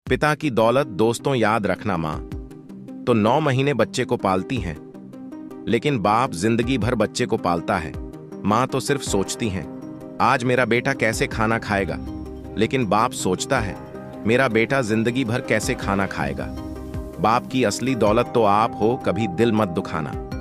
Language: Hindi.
पिता की दौलत दोस्तों याद रखना माँ तो 9 महीने बच्चे को पालती हैं, लेकिन बाप जिंदगी भर बच्चे को पालता है। माँ तो सिर्फ सोचती हैं आज मेरा बेटा कैसे खाना खाएगा, लेकिन बाप सोचता है मेरा बेटा जिंदगी भर कैसे खाना खाएगा। बाप की असली दौलत तो आप हो, कभी दिल मत दुखाना।